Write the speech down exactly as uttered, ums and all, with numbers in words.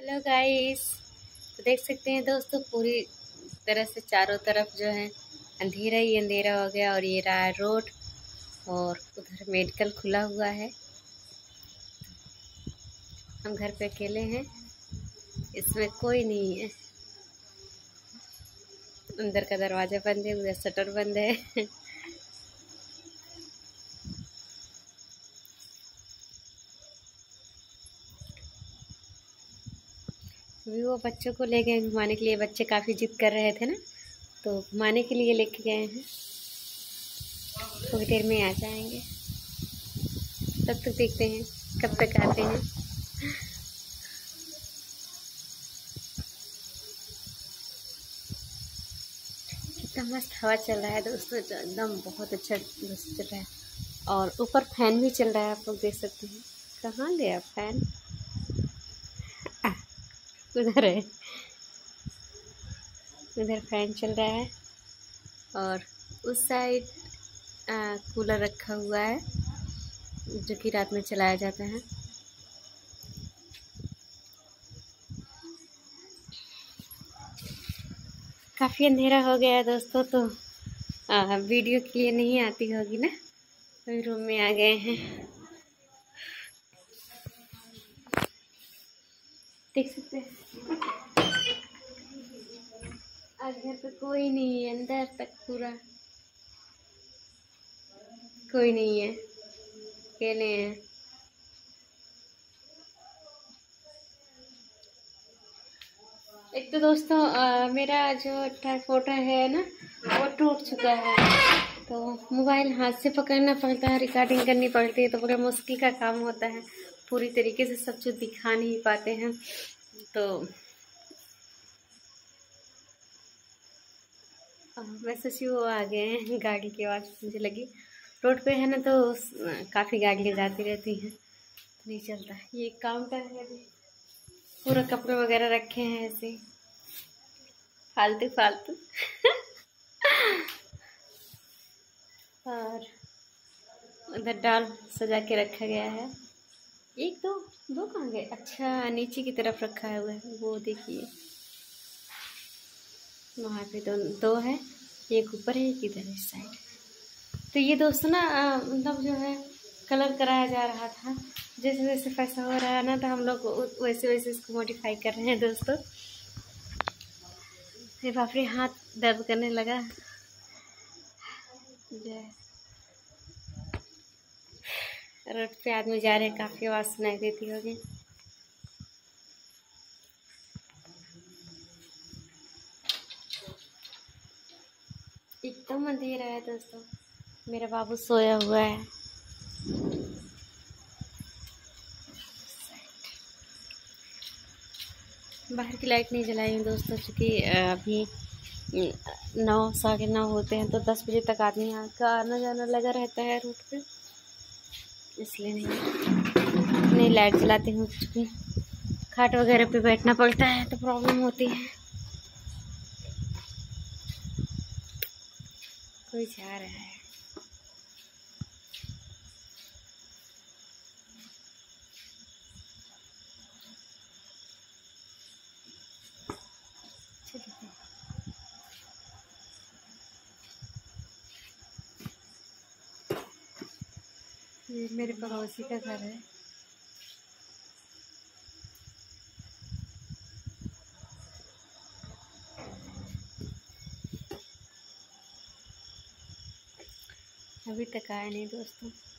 Hello guys. तो देख सकते हैं दोस्तों, पूरी तरह से चारों तरफ जो है अंधेरा ही अंधेरा हो गया। और ये रहा है रोड, और उधर मेडिकल खुला हुआ है। हम घर पे अकेले हैं, इसमें कोई नहीं है। अंदर का दरवाजा बंद है, उधर शटर बंद है। अभी वो बच्चों को ले गए घुमाने के लिए। बच्चे काफ़ी जिद कर रहे थे ना, तो घुमाने के लिए लेके गए हैं। थोड़ी देर में आ जाएंगे, तब तक देखते हैं कब तक आते हैं। कितना मस्त हवा चल रहा है दोस्तों, जो एकदम बहुत अच्छा चल रहा है। और ऊपर फैन भी चल रहा है, आप लोग देख सकते हैं। कहाँ गया फैन? उधर है, उधर फैन चल रहा है। और उस साइड कूलर रखा हुआ है, जो कि रात में चलाया जाता है। काफ़ी अंधेरा हो गया है दोस्तों, तो आ, वीडियो के लिए नहीं आती होगी ना। अभी रूम में आ गए हैं, देख सकते हैं। आज घर पे कोई नहीं है, अंदर तक पूरा कोई नहीं है, अकेले हैं। एक तो दोस्तों आ, मेरा जो ट्राईपोड है ना, वो टूट चुका है। तो मोबाइल हाथ से पकड़ना पड़ता है, रिकॉर्डिंग करनी पड़ती है, तो बड़ा मुश्किल का काम होता है। पूरी तरीके से सब कुछ दिखा नहीं पाते हैं। तो मैं सोची वो आ गए हैं, गाड़ी की आवाज़ मुझे लगी। रोड पे है ना, तो काफ़ी गाड़ियाँ जाती रहती हैं, नहीं चलता। ये काउंटर है, पूरा कपड़े वगैरह रखे हैं ऐसे फालतू फालतू। और उधर डाल सजा के रखा गया है। एक दो दो कहाँ गए? अच्छा, नीचे की तरफ रखा है हुआ है, वो देखिए वहाँ पे दो दो है, एक ऊपर है एक इधर इस साइड। तो ये दोस्तों ना, मतलब जो है कलर कराया जा रहा था। जैसे जैसे पैसा हो रहा है ना, तो हम लोग वैसे वैसे इसको मॉडिफाई कर रहे हैं दोस्तों। फिर बाप रे, हाथ दर्द करने लगा। रोड पे आदमी जा रहे हैं, काफ़ी आवाज़ सुनाई देती होगी। एकदम अंधेरा है दोस्तों। मेरा बाबू सोया हुआ है। बाहर की लाइट नहीं जलाई हूँ दोस्तों, क्योंकि अभी नौ साढ़े नौ होते हैं, तो दस बजे तक आदमी का आना जाना लगा रहता है रोड पे, इसलिए नहीं नहीं लाइट जलाती हूँ। क्योंकि खाट वगैरह पे बैठना पड़ता है, तो प्रॉब्लम होती है। कोई जा रहा है। ये मेरे पड़ोसी का घर है। अभी तक आया नहीं दोस्तों।